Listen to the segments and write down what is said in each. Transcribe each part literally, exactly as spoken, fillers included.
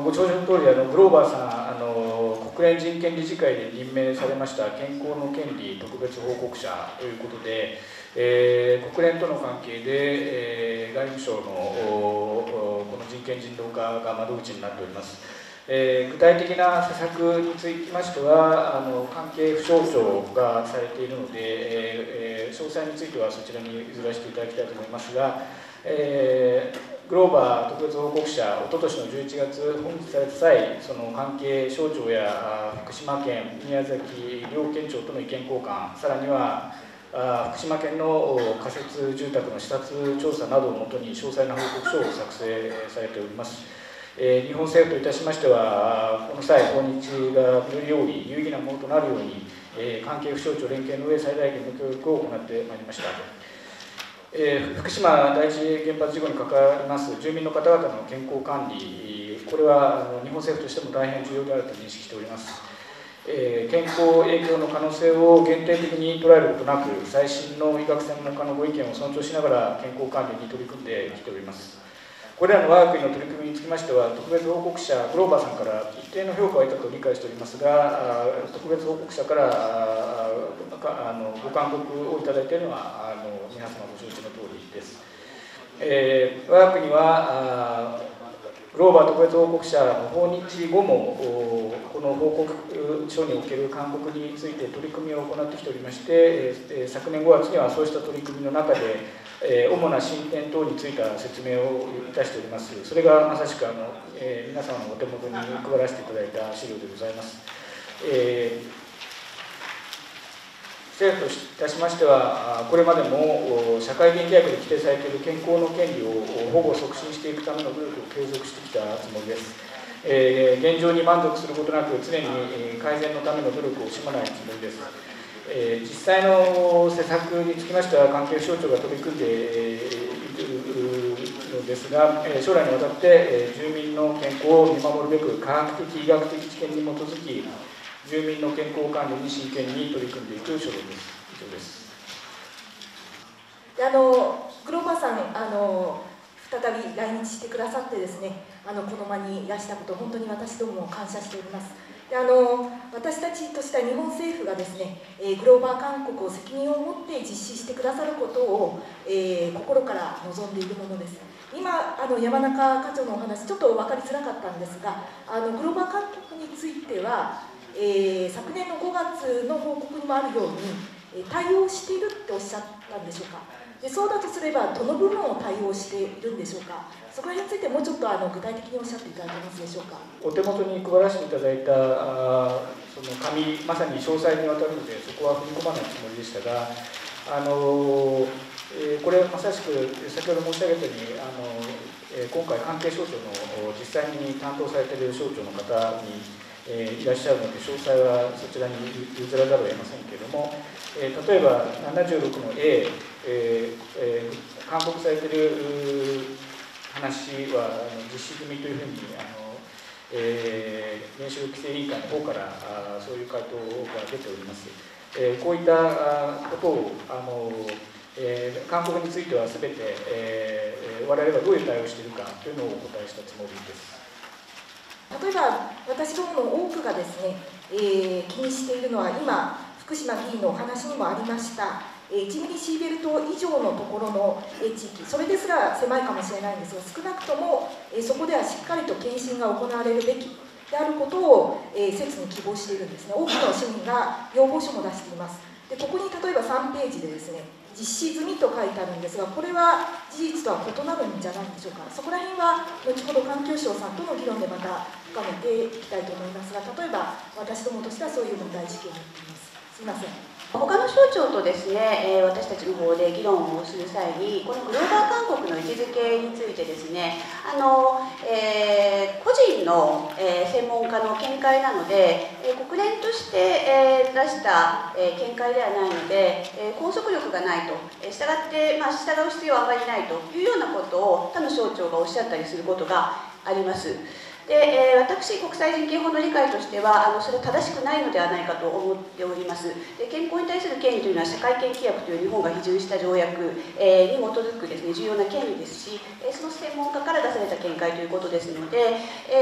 のご承知の通り、あのグローバーさん、あの国連人権理事会で任命されました健康の権利特別報告者ということで、えー、国連との関係で、えー、外務省のこの人権人道課が窓口になっております。えー、具体的な施策につきましては、あの関係府省庁がされているので、えー、詳細についてはそちらに譲らせていただきたいと思いますが、えー、グローバー特別報告者、おととしのじゅういちがつ本日された際、その関係省庁や福島県、宮崎両県庁との意見交換、さらには福島県の仮設住宅の視察調査などをもとに詳細な報告書を作成されております。えー、日本政府といたしましては、この際、訪日がより多い有意義なものとなるように、えー、関係府省庁連携の上、最大限の協力を行ってまいりました。えー、福島第一原発事故に関わります住民の方々の健康管理、これは日本政府としても大変重要であると認識しております。えー、健康影響の可能性を限定的に捉えることなく、最新の医学専門家のご意見を尊重しながら健康管理に取り組んできております。これらの我が国の取り組みにつきましては、特別報告者、グローバーさんから一定の評価を得たと理解しておりますが、特別報告者からあのご勧告をいただいているのは、あの皆様ご承知の通りです。えー、我が国はグローバー特別報告者の訪日後も、この報告書における勧告について取り組みを行ってきておりまして、昨年ごがつにはそうした取り組みの中で、主な進展等についた説明をいたしております。それがまさしくあの、えー、皆様のお手元に配らせていただいた資料でございます。えー政府といたしましては、これまでも社会現規約で規定されている健康の権利を保護促進していくための努力を継続してきたつもりです。えー、現状に満足することなく、常に改善のための努力を惜しまないつもりです。えー、実際の施策につきましては、関係省庁が取り組んでいるのですが、将来にわたって住民の健康を見守るべく、科学的、医学的知見に基づき、住民の健康管理に真剣に取り組んでいく所存です。以上です。 であのグローバーさん、あの再び来日してくださってですね、あのこの場にいらしたこと、本当に私どもも感謝しております。であの私たちとしては日本政府がですね、えー、グローバー勧告を責任を持って実施してくださることを、えー、心から望んでいるものです。今あの山中課長のお話、ちょっと分かりづらかったんですが、あのグローバー勧告については、えー、昨年のごがつの報告にもあるように、えー、対応しているっておっしゃったんでしょうか。でそうだとすれば、どの部分を対応しているんでしょうか。そこら辺についてもうちょっとあの具体的におっしゃっていただけますでしょうか。 お手元に配らせていただいたあその紙、まさに詳細にわたるので、そこは踏み込まないつもりでしたが、あのえー、これまさしく先ほど申し上げたように、あのえー、今回、関係省庁の実際に担当されている省庁の方に、えー、いらっしゃるので、詳細はそちらに譲らざるを得ませんけれども、えー、例えばななじゅうろくの A、えーえー、勧告されている話はあの実施済みというふうにあの、えー、原子力規制委員会の方からあそういう回答が出ております。えー、こういったことをあの、えー、勧告についてはすべて、えー、我々がどういう対応をしているかというのをお答えしたつもりです。 例えば私どもの多くがですね、えー、気にしているのは、今福島議員のお話にもありましたいちミリシーベルト以上のところの地域、それですら狭いかもしれないんですが、少なくともそこではしっかりと検診が行われるべきであることを切に希望しているんですね。多くの市民が要望書も出しています。でここに例えばさんページでですね、実施済みと書いてあるんですが、これは事実とは異なるんじゃないでしょうか。そこら辺は後ほど環境省さんとの議論でまた深めていきたいと思いますが、例えば私どもとしてはそういう問題意識を持っています。すみません。 他の省庁とですね、えー、私たちの方で議論をする際に、このグローバー勧告の位置づけについてですね、あの、えー、個人の、えー、専門家の見解なので、えー、国連として、えー、出した、えー、見解ではないので、えー、拘束力がないと、えー、従って、まあ、従う必要はあまりないというようなことを他の省庁がおっしゃったりすることがあります。でえー、私、国際人権法の理解としては、あのそれは正しくないのではないかと思っております。で健康に対する権利というのは、社会権規約という日本が批准した条約、えー、に基づくですね、重要な権利ですし、えー、その専門家から出された見解ということですので、えーま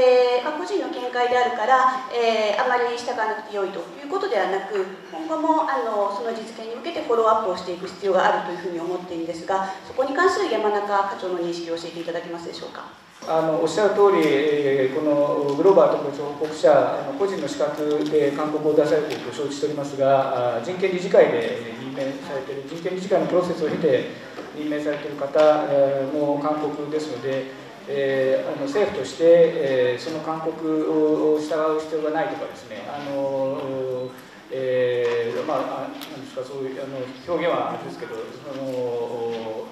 まあ、個人の見解であるから、えー、あまり従わなくてよいということではなく、今後もあのその実現に向けてフォローアップをしていく必要があるというふうに思っているんですが、そこに関する山中課長の認識を教えていただけますでしょうか。 あのおっしゃる通り、えー、このグローバー特別報告者、あの個人の資格で勧告を出されていると承知しておりますが、あ人権理事会で任命されている、人権理事会のプロセスを経て任命されている方の勧告ですので、えー、あの政府として、えー、その勧告を従う必要がないとかですね、あのえー、まあ、なんですか、そういうあの表現はあれですけど、その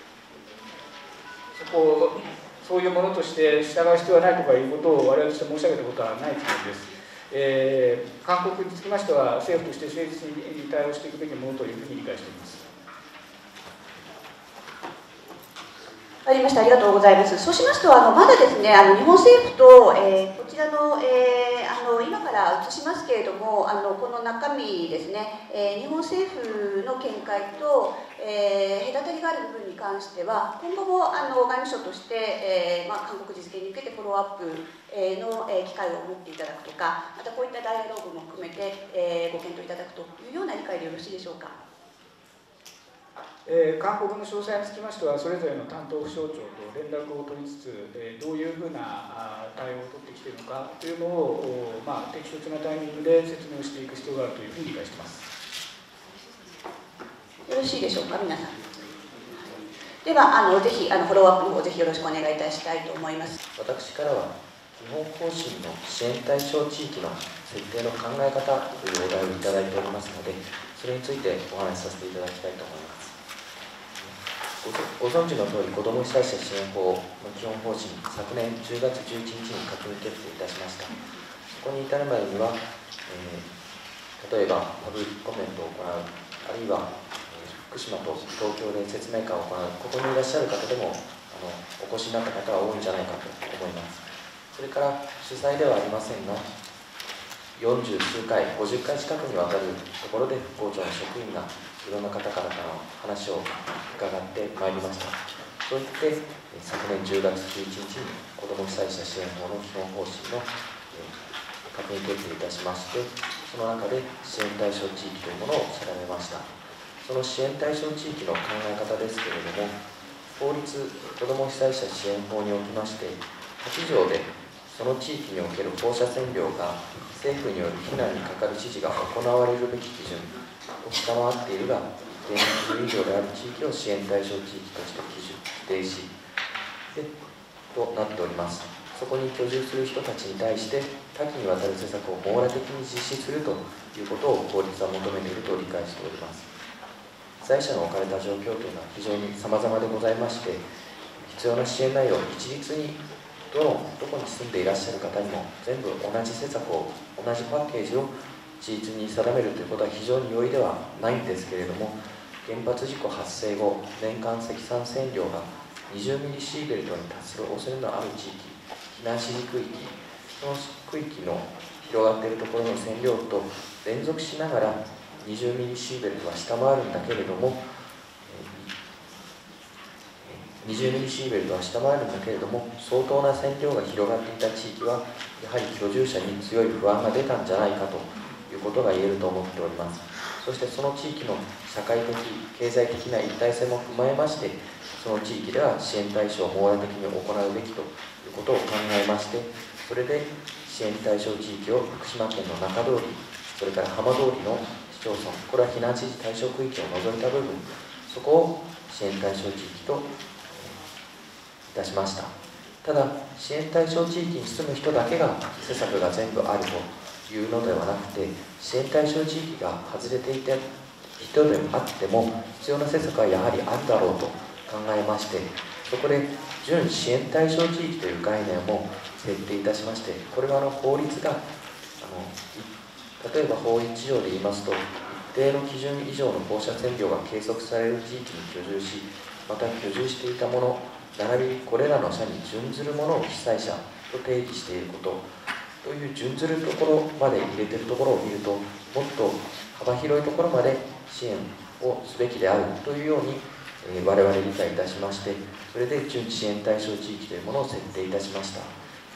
そこをそういうものとして従う必要はないとかいうことを我々として申し上げたことはないつもりです。えー、勧告につきましては、政府として誠実に対応していくべきものというふうに理解しています。 わかりました。ありがとうございます。そうしますと、あのまだですね、あの日本政府と、えー、こちらの、えー、あの今から移しますけれども、あのこの中身ですね、えー、日本政府の見解と、えー、隔たりがある部分に関しては、今後もあの外務省として、えーまあ、韓国実現に向けてフォローアップの、えー、機会を持っていただくとか、またこういったダイアログも含めて、えー、ご検討いただくというような理解でよろしいでしょうか。 えー、勧告の詳細につきましては、それぞれの担当府省庁と連絡を取りつつ、えー、どういうふうな対応を取ってきているのかというのを、まあ、適切なタイミングで説明をしていく必要があるというふうに理解しています。 よろしいでしょうか、皆さん。では、あのぜひあのフォローアップの方、ぜひよろしくお願いいたしたいと思います。 私からは、基本方針の支援対象地域の設定の考え方というお題をいただいておりますので、それについてお話しさせていただきたいと思います。ご存知の通り、子ども被災者支援法の基本方針、昨年じゅうがつじゅういちにちに閣議決定いたしました。そこに至るまでには、えー、例えばパブリックコメントを行う、あるいは、えー、福島と東京で説明会を行う、ここにいらっしゃる方でもあのお越しになった方は多いんじゃないかと思います。それから主催ではありませんが、よんじゅうすうかい、ごじゅっかい近くにわたるところで復興庁の職員がいろんな方からの話を伺ってまいりました。そういって昨年じゅうがつじゅういちにちに子ども被災者支援法の基本方針の閣議決定いたしまして、その中で支援対象地域というものを定めました。その支援対象地域の考え方ですけれども、法律子ども被災者支援法におきまして、はちじょうでその地域における放射線量が政府による避難にかかる指示が行われるべき基準を下回っているが一定の基準以上である地域を支援対象地域として基準規定しでとなっております。そこに居住する人たちに対して多岐にわたる施策を網羅的に実施するということを法律は求めていると理解しております。被災者の置かれた状況というのは非常に様々でございまして、必要な支援内容を一律にどのどこに住んでいらっしゃる方にも全部同じ施策を同じパッケージを一律に定めるということは非常に容易ではないんですけれども、原発事故発生後年間積算線量がにじゅうミリシーベルトに達する恐れのある地域、避難指示区域、その区域の広がっているところの線量と連続しながらにじゅうミリシーベルトは下回るんだけれども、にじゅうミリシーベルトは下回るんだけれども、相当な線量が広がっていた地域はやはり居住者に強い不安が出たんじゃないかということが言えると思っております。そしてその地域の社会的経済的な一体性も踏まえまして、その地域では支援対象を網羅的に行うべきということを考えまして、それで支援対象地域を福島県の中通り、それから浜通りの市町村、これは避難指示対象区域を除いた部分、そこを支援対象地域といたしました。ただ、支援対象地域に住む人だけが施策が全部あるというのではなくて、支援対象地域が外れていた人であっても必要な施策はやはりあるだろうと考えまして、そこで準支援対象地域という概念も設定いたしまして、これはあの法律があの例えば法いちじょうで言いますと、一定の基準以上の放射線量が計測される地域に居住し、また居住していたもの並びにこれらの者に準ずるものを被災者と定義していることという準ずるところまで入れているところを見ると、もっと幅広いところまで支援をすべきであるというように、えー、我々理解いたしまして、それで準支援対象地域というものを設定いたしました。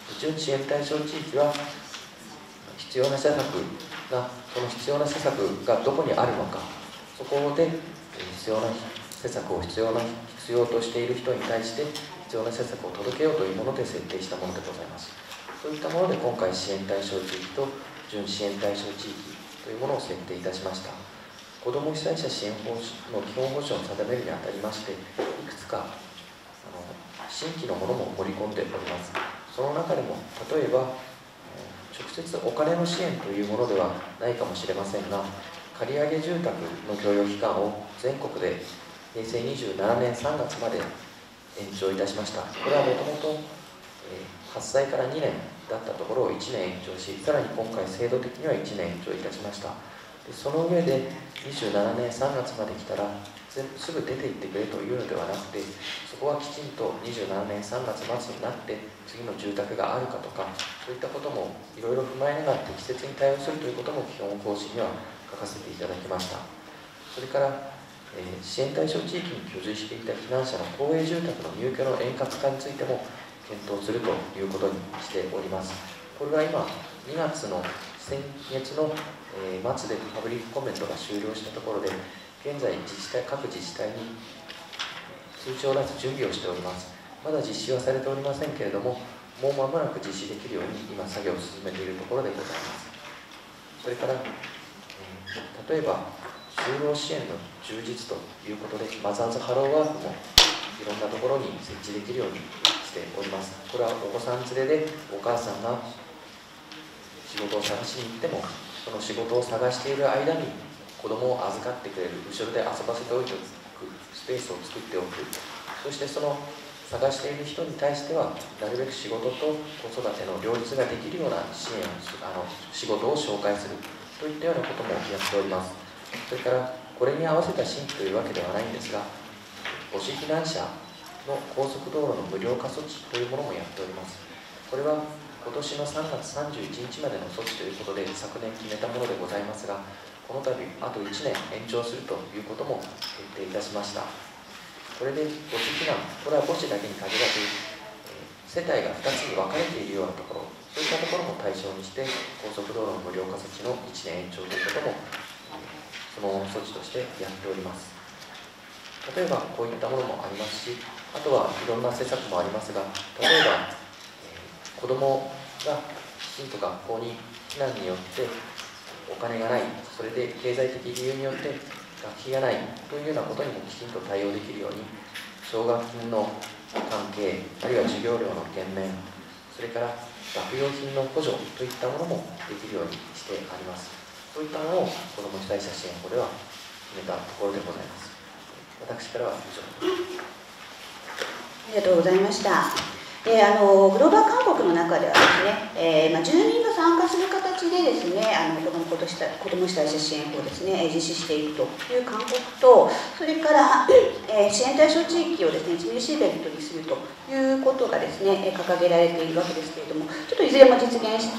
準支援対象地域は必要な施策が、その必要な施策がどこにあるのか、そこで必要な施策を必要な必要としている人に対して必要な施策を届けようというもので設定したものでございます。そういったもので今回支援対象地域と準支援対象地域というものを設定いたしました。子ども被災者支援法の基本方針を定めるにあたりまして、いくつかあの新規のものも盛り込んでおります。その中でも例えば直接お金の支援というものではないかもしれませんが、借り上げ住宅の供与期間を全国でへいせいにじゅうななねんさんがつまで延長いたしました。これはもともと発災からにねんだったところをいちねん延長し、さらに今回制度的にはいちねん延長いたしました。でその上でにじゅうななねんさんがつまで来たら全部すぐ出ていってくれというのではなくて、そこはきちんとにじゅうななねんさんがつまつになって次の住宅があるかとか、そういったこともいろいろ踏まえながら適切に対応するということも基本方針には書かせていただきました。それから、えー、支援対象地域に居住していた避難者の公営住宅の入居の円滑化についても検討するということにしております。これは今にがつの先月の、えー、末でパブリックコメントが終了したところで、現在自治体各自治体に通知を出す準備をしております。まだ実施はされておりませんけれども、もう間もなく実施できるように今作業を進めているところでございます。それから、えー、例えば就労支援の充実ということで、マザーズハローワークもいろんなところに設置できるようにしております。これはお子さん連れでお母さんが仕事を探しに行っても、その仕事を探している間に子供を預かってくれる、後ろで遊ばせておいておくスペースを作っておく、そしてその探している人に対してはなるべく仕事と子育ての両立ができるような支援をあの仕事を紹介するといったようなこともやっております。それからこれに合わせた新規というわけではないんですが、母子避難者の高速道路の無料化措置というものもやっております。これは今年のさんがつさんじゅういちにちまでの措置ということで昨年決めたものでございますが、この度あといちねん延長するということも決定いたしました。これで母子避難、これは母子だけに限らず、えー、世帯がふたつに分かれているようなところ、そういったところも対象にして高速道路の無料化措置のいちねん延長ということも、その措置としてやっております。例えばこういったものもありますし、あとはいろんな施策もありますが、例えば、えー、子どもがきちんと学校に避難によってお金がない、それで経済的理由によって学費がないというようなことにもきちんと対応できるように、奨学金の関係、あるいは授業料の減免、それから学用品の補助といったものもできるようにしてあります。そういったものを子ども被災者支援法では決めたところでございます。私からは以上です。 ありがとうございました。えー、あのグローバー勧告の中ではですね、えーまあ、住民が参加する形でですね、あの子ども子ども被災者支援法をですね、実施していくという勧告と、それから、えー、支援対象地域をですね、いちミリシーベルトにするということがですね、掲げられているわけですけれども、ちょっといずれも実現して、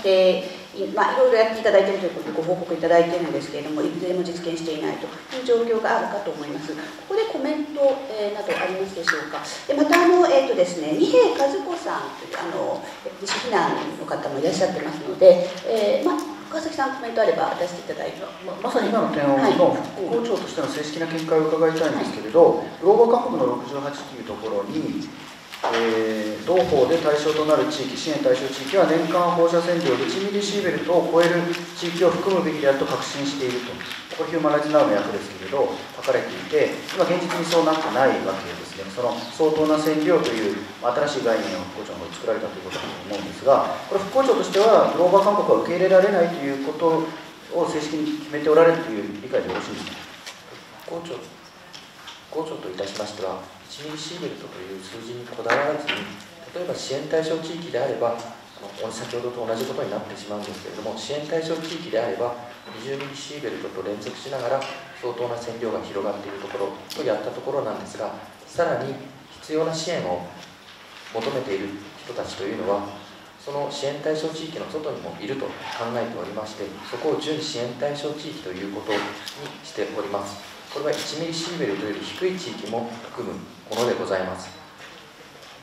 まあ、いろいろやっていただいているということでご報告いただいているんですけれども、いずれも実現していないという状況があるかと思います。ここでコメント、えー、などありますでしょうか。でまたあの、えーとですね、二瓶和子さんというあの自主避難の方もいらっしゃってますので、えーまあ、川崎さん、コメントあれば出していただいて、 ま, まさに今の点の復興庁としての正式な見解を伺いたいんですけれど、はい、グローバー勧告のろくじゅうはちというところに、えー、同法で対象となる地域、支援対象地域は年間放射線量いちミリシーベルトを超える地域を含むべきであると確信していると、これヒューマンライツナウの役ですけれど書かれていて、今現実にそうなってないわけですね。その相当な線量という新しい概念を復興庁の方で作られたということだと思うんですが、これ復興庁としてはグローバー勧告は受け入れられないということを正式に決めておられるという理解でよろしいですか。 復興庁復興庁といたしましては、いちミリシーベルトという数字にこだわらずに、例えば支援対象地域であれば、先ほどと同じことになってしまうんですけれども、支援対象地域であればにじゅうミリシーベルトと連続しながら相当な線量が広がっているところとやったところなんですが、さらに必要な支援を求めている人たちというのは、その支援対象地域の外にもいると考えておりまして、そこを準支援対象地域ということにしております。これはいちミリシーベルトより低い地域も含むものでございます。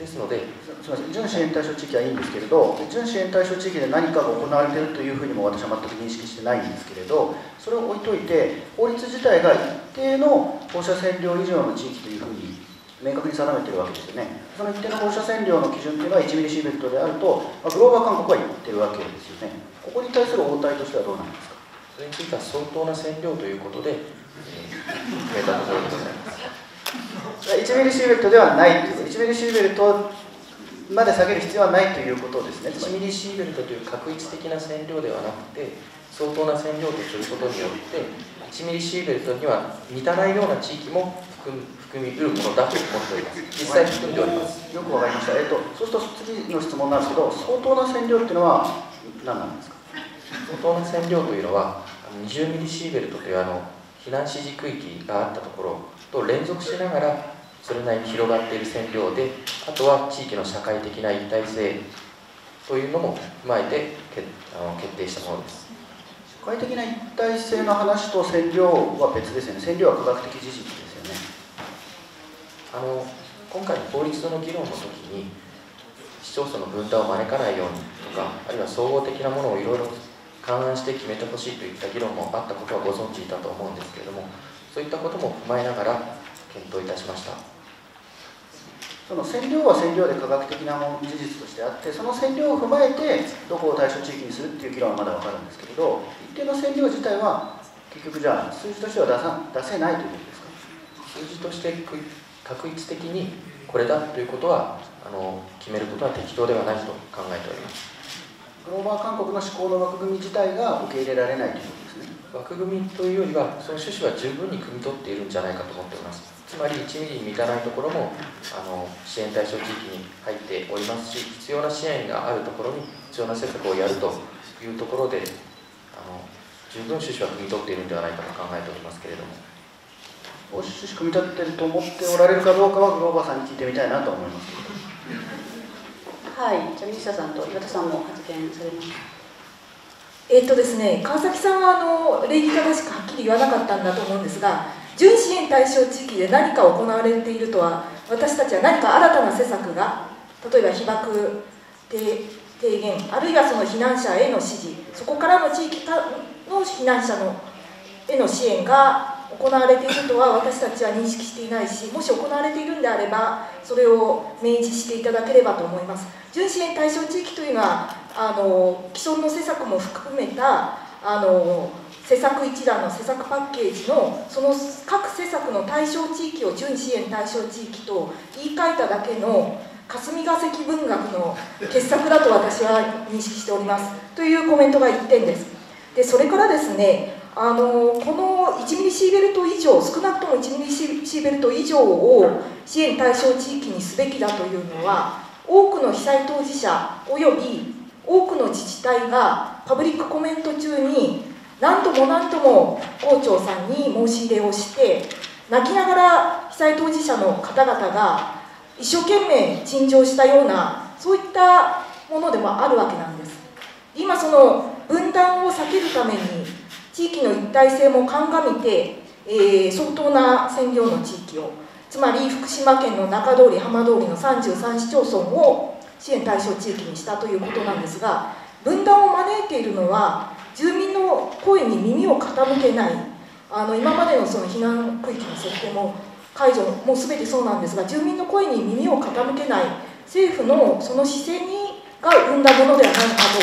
ですので、 すみません、準支援対象地域はいいんですけれど、準支援対象地域で何かが行われているというふうにも私は全く認識してないんですけれど、それを置いといて、法律自体が一定の放射線量以上の地域というふうに明確に定めているわけですよね。その一定の放射線量の基準というのはいちミリシーベルトであると、まあ、グローバー勧告は言ってるわけですよね。ここに対する応対としてはどうなんですか。 それについては相当な線量ということで、えー、決めたところでございます。 いちミリシーベルトではないということ、いちミリシーベルトまで下げる必要はないということですね。 いちミリシーベルトという確一的な線量ではなくて、相当な線量とすることによって、いちミリシーベルトには満たないような地域も含む含みうるものだと思っております。実際含んでおります。 よくわかりました。えっと、そうすると次の質問なんですけど、相当な線量っていうのは何なんですか。 相当な線量というのは、にじゅうミリシーベルトというあの避難指示区域があったところと連続しながらそれなりに広がっている線量で、あとは地域の社会的な一体性というのも踏まえて決あの決定したものです。 社会的な一体性の話と線量は別ですよね。線量は科学的事実ですよね。 あの今回の法律の議論の時に、市町村の分断を招かないようにとか、あるいは総合的なものをいろいろ勘案して決めてほしいといった議論もあったことはご存知いたと思うんですけれども、そういったことも踏まえながら検討いたしました。 その線量は線量で科学的な事実としてあって、その線量を踏まえてどこを対象地域にするっていう議論はまだ分かるんですけれど、一定の線量自体は結局じゃあ数字としては出さ出せないということですか。 数字として確一的にこれだということはあの決めることは適当ではないと考えております。 グローバー勧告の施行の枠組み自体が受け入れられないということですね。 枠組みというよりは、その趣旨は十分に汲み取っているんじゃないかと思っております。つまりいちミリに満たないところもあの支援対象地域に入っておりますし、必要な支援があるところに必要な施策をやるというところで、あの十分趣旨は汲み取っているんではないかと考えておりますけれども。 趣旨汲み取っていると思っておられるかどうかはグローバーさんに聞いてみたいなと思いますけど。 はい、じゃあ西田さんと岩田さんも発言されます。 えっとですね、川崎さんはあの礼儀正しくはっきり言わなかったんだと思うんですが、準支援対象地域で何か行われているとは、私たちは何か新たな施策が、例えば被爆低減、あるいはその避難者への指示、そこからの地域の避難者のへの支援が行われているとは私たちは認識していないし、もし行われているんであればそれを明示していただければと思います。準支援対象地域というのはあの既存の施策も含めたあの施策一覧の施策パッケージのその各施策の対象地域を準支援対象地域と言い換えただけの霞が関文学の傑作だと私は認識しておりますというコメントがいってんです。でそれからですね、あのこのいちミリシーベルト以上、少なくともいちミリシーベルト以上を支援対象地域にすべきだというのは、多くの被災当事者および多くの自治体がパブリックコメント中に何度も何度も校長さんに申し入れをして、泣きながら被災当事者の方々が一生懸命陳情したような、そういったものでもあるわけなんです。今その分断を避けるために地域の一体性も鑑みて、えー、相当な線量の地域を、つまり福島県の中通り浜通りのさんじゅうさん市町村を支援対象地域にしたということなんですが、分断を招いているのは住民の声に耳を傾けない、あの今までのその避難区域の設定も解除も全てそうなんですが、住民の声に耳を傾けない政府のその姿勢にが生んだものではないかと思っています。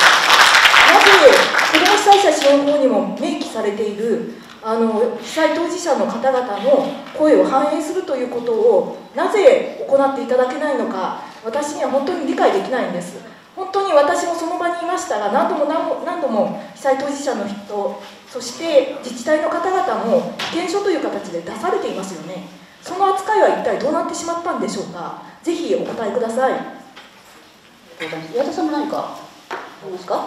なぜ子ども被災者支援法にも明記されているあの被災当事者の方々の声を反映するということをなぜ行っていただけないのか、私には本当に理解できないんです。本当に私もその場にいましたが、何度も何度も何度も被災当事者の人、そして自治体の方々も意見書という形で出されていますよね。その扱いは一体どうなってしまったんでしょうか。ぜひお答えください。 岩田さんも何かありますか。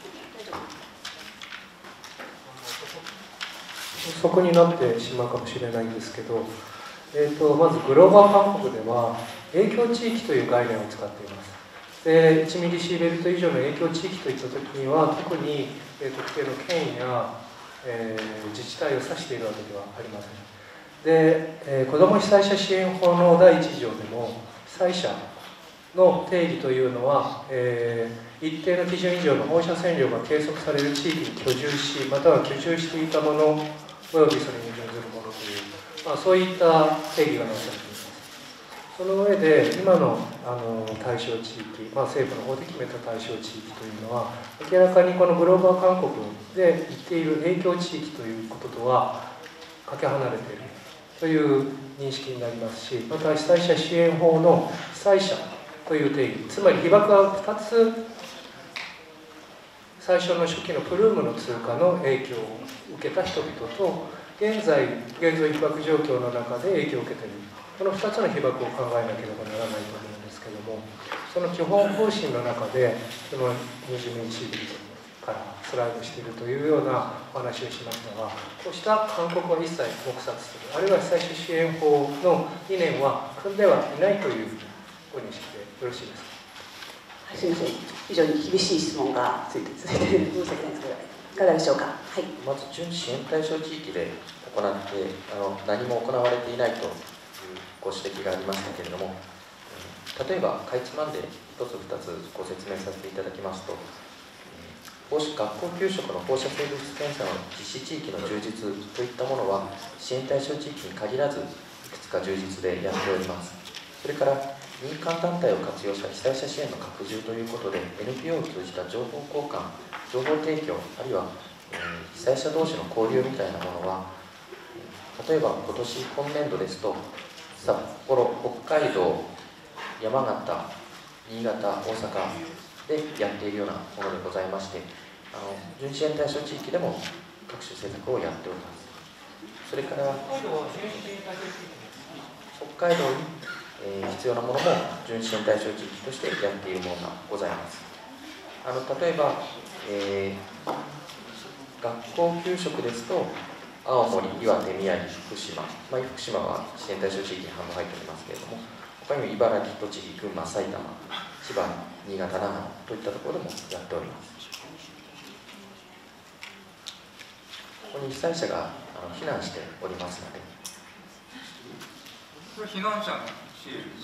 補足になってしまうかもしれないんですけど、えー、とまずグローバー勧告では影響地域という概念を使っています。でいちミリシーベルト以上の影響地域といったときには、特に、えー、特定の県や、えー、自治体を指しているわけではありません。で、えー、子ども被災者支援法のだいいち条でも、 災者の定義というのは、えー、一定の基準以上の放射線量が計測される地域に居住し、または居住していたものおよびそれに準ずるものという、まあ、そういった定義がなされています。その上で今の、あの対象地域、まあ、政府の方で決めた対象地域というのは明らかにこのグローバー勧告で言っている影響地域ということとはかけ離れているという認識になりますし、また被災者支援法の被災者という定義、つまり被爆がふたつ最初の初期のプルームの通過の影響を受けた人々と現在現在被爆状況の中で影響を受けているこのふたつの被爆を考えなければならないと思うんですけども、その基本方針の中でそのにじゅうにシービルからスライドしているというようなお話をしましたが、こうした勧告は一切黙殺する、あるいは被災者支援法の理念は組んではいないというご認識でよろしいですか。 はい、すみません、非常に厳しい質問がついて続いて申し訳ないですけど、いかがでしょうか。はい、 まず準支援対象地域で行ってあの何も行われていないというご指摘がありましたけれども、例えばかいつまんでひとつふたつご説明させていただきますと、学校給食の放射性物質検査の実施地域の充実といったものは支援対象地域に限らずいくつか充実でやっております。それから民間団体を活用した被災者支援の拡充ということで エヌピーオー を通じた情報交換、情報提供、あるいは、えー、被災者同士の交流みたいなものは、例えば今年今年度ですと札幌、北海道、山形、新潟、大阪でやっているようなものでございまして、あの準支援対象地域でも各種施策をやっております。それから北海道に、えー、必要なものも準支援対象地域としてやっているものがございます。あの例えば、えー、学校給食ですと青森、岩手、宮城、福島、まあ、福島は支援対象地域に半分入っておりますけれども、他にも茨城、栃木、群馬、埼玉、千葉、新潟、長野といったところでもやっております。ここに被災者があの避難しておりますので。 避難者の支援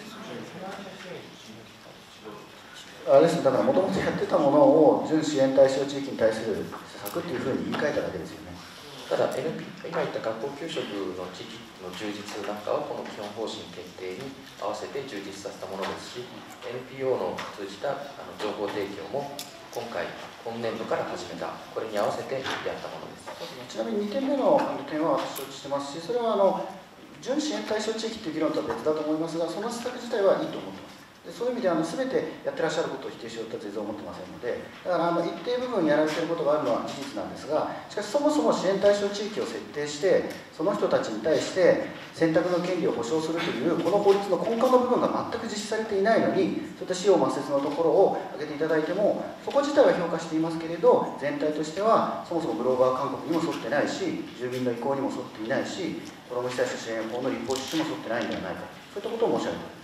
あれですね、だからもともとやってたものを準支援対象地域に対する施策っていうふうに言い換えただけですよね。 ただ エヌピー、今言った学校給食の地域の充実なんかはこの基本方針決定に合わせて充実させたものですし、 エヌピーオー の通じたあの情報提供も今回今年度から始めた、これに合わせてやったものです。 ちなみににてんめの点は私承知してますし、それはあの準支援対象地域という議論とは別だと思いますが、その施策自体はいいと思ってます。でそういう意味であの全てやってらっしゃることを否定しようとは全然思ってませんので、だからあの一定部分やられていることがあるのは事実なんですが、しかしそもそも支援対象地域を設定してその人たちに対して選択の権利を保障するというこの法律の根幹の部分が全く実施されていないのに、そういった使用抹殺のところを挙げていただいても、そこ自体は評価していますけれど、全体としてはそもそもグローバー勧告にも沿ってないし、住民の意向にも沿っていないし、子ども被災者支援法の立法趣旨も沿ってないんではないか、そういったことを申し上げています。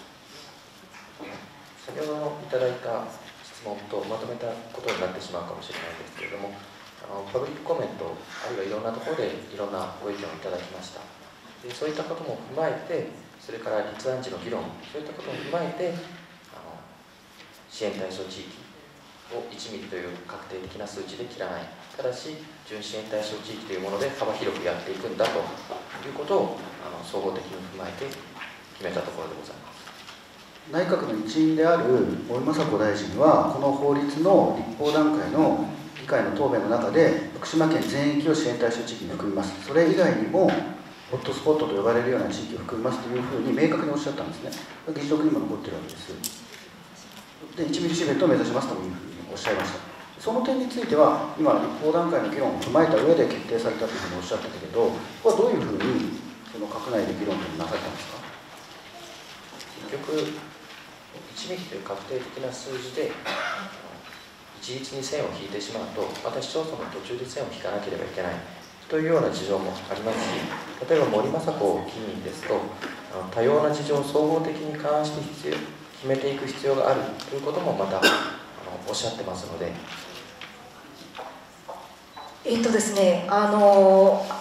先ほどいただいた質問とまとめたことになってしまうかもしれないですけれども、あのパブリックコメント、あるいはいろんなところでいろんなご意見をいただきました。でそういったことも踏まえて、それから立案時の議論、そういったことも踏まえて、あの支援対象地域をいちミリという確定的な数値で切らない、ただし準支援対象地域というもので幅広くやっていくんだということをあの総合的に踏まえて決めたところでございます。 内閣の一員である森雅子大臣は、この法律の立法段階の議会の答弁の中で、福島県全域を支援対象地域に含みます、それ以外にもホットスポットと呼ばれるような地域を含みますというふうに明確におっしゃったんですね。議事録にも残っているわけです。で、いちミリシーベルトを目指しますというふうにおっしゃいました。その点については、今、立法段階の議論を踏まえた上で決定されたというふうにおっしゃったけれど、これはどういうふうにその閣内で議論というのをなされたんですか。 結局いちミリという確定的な数字で一律に線を引いてしまうと、また市町村の途中で線を引かなければいけないというような事情もありますし、例えば森雅子議員ですと、多様な事情を総合的に勘案して必要決めていく必要があるということもまたあのおっしゃってますので。 えっとですね、あの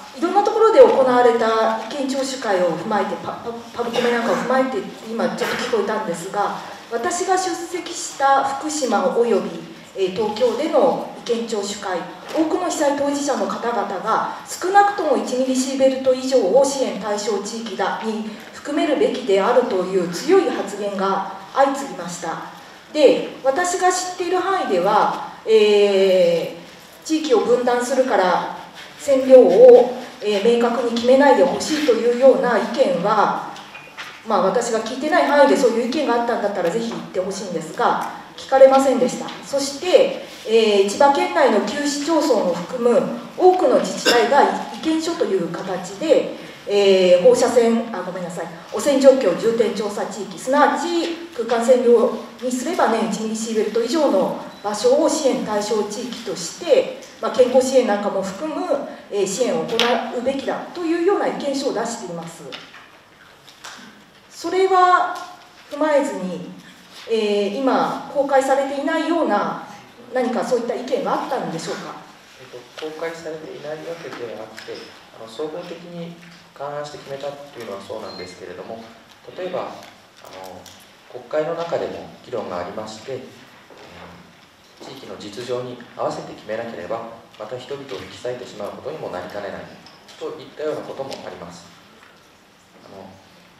いろんなところで行われた意見聴取会を踏まえてパ、パブコメなんかを踏まえて今ちょっと聞こえたんですが、私が出席した福島および東京での意見聴取会、多くの被災当事者の方々が少なくともいちミリシーベルト以上を支援対象地域だに含めるべきであるという強い発言が相次ぎました。で、私が知っている範囲では、えー、地域を分断するから線量を、えー、明確に決めないでほしいというような意見は、まあ、私が聞いてない範囲でそういう意見があったんだったらぜひ言ってほしいんですが、聞かれませんでした。そして、えー、千葉県内のきゅう市町村を含む多くの自治体が意見書という形で、えー、放射線あごめんなさい汚染状況重点調査地域、すなわち空間線量にすれば年いちミリシーベルト以上の場所を支援対象地域として、まあ、健康支援なんかも含む、えー、支援を行うべきだというような意見書を出しています。それは踏まえずに、えー、今公開されていないような何かそういった意見があったんでしょうか。 えっと、公開されていないわけではなくて、あの総合的に勘案して決めたというのはそうなんですけれども、例えばあの国会の中でも議論がありまして、えー、地域の実情に合わせて決めなければまた人々を引き裂いてしまうことにもなりかねないといったようなこともあります。あの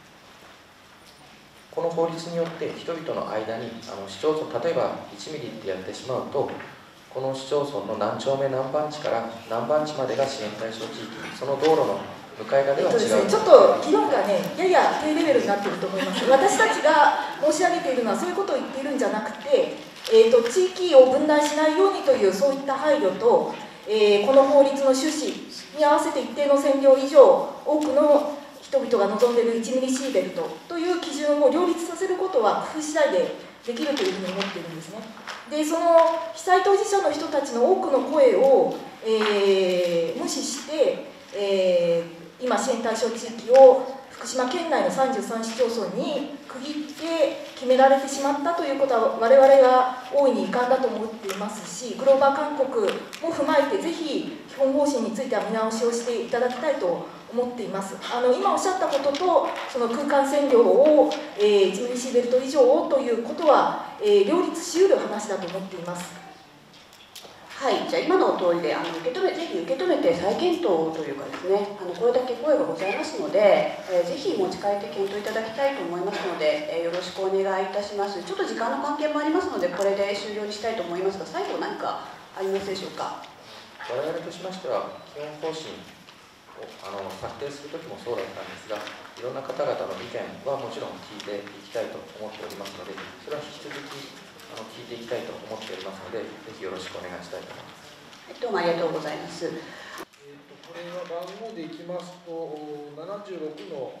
この法律によって人々の間にあの市町村、例えばいちミリってやってしまうと、この市町村の何丁目何番地から何番地までが支援対象地域、その道路の向かい側では違う、えっとですね、 ちょっと議論がね、やや低レベルになっていると思います。私たちが申し上げているのはそういうことを言っているんじゃなくて、えー、と地域を分断しないようにというそういった配慮と、えー、この法律の趣旨に合わせて一定の線量以上多くの人々が望んでいるいちミリシーベルトという基準を両立させることは工夫次第でできるというふうに思っているんですね。で、その被災当事者の人たちの多くの声を、えー、無視して、えー、今支援対象地域を福島県内のさんじゅうさん市町村に区切って決められてしまったということは我々は大いに遺憾だと思っていますし、グローバー勧告も踏まえてぜひ基本方針については見直しをしていただきたいと思っています。あの今おっしゃったこととその空間線量を、えー、いちミリシーベルト以上をということは、えー、両立しうる話だと思っています。 はい、じゃあ今の通りであの受け止めぜひ受け止めて再検討というかですね、あのこれだけ声がございますので、えー、ぜひ持ち帰って検討いただきたいと思いますので、えー、よろしくお願いいたします。ちょっと時間の関係もありますのでこれで終了にしたいと思いますが、最後何かありますでしょうか。 我々としましては基本方針をあの策定する時もそうだったんですが、いろんな方々の意見はもちろん聞いていきたいと思っておりますので、それは引き続きあの聞いていきたいと思っておりますので、ぜひよろしくお願いしたいと思います。 はい、どうもありがとうございます。 えー、とこれは番号でいきますとななじゅうろくの